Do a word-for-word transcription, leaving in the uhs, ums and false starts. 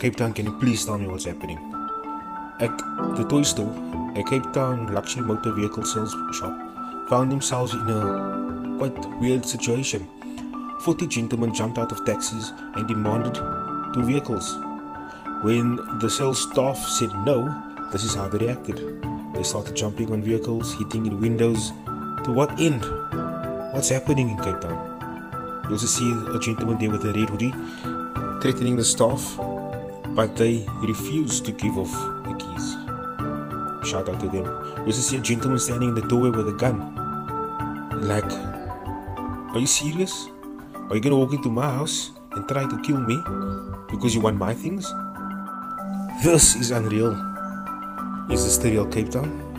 Cape Town, can you please tell me what's happening? Ek, the toy store, a Cape Town luxury motor vehicle sales shop, found themselves in a quite weird situation. forty gentlemen jumped out of taxis and demanded two vehicles. When the sales staff said no, this is how they reacted. They started jumping on vehicles, hitting in windows. To what end? What's happening in Cape Town? You also see a gentleman there with a red hoodie threatening the staff, but they refused to give off the keys. Shout out to them. You also see a gentleman standing in the doorway with a gun. Like, are you serious? Are you gonna walk into my house and try to kill me because you want my things? This is unreal. Is this the real Cape Town?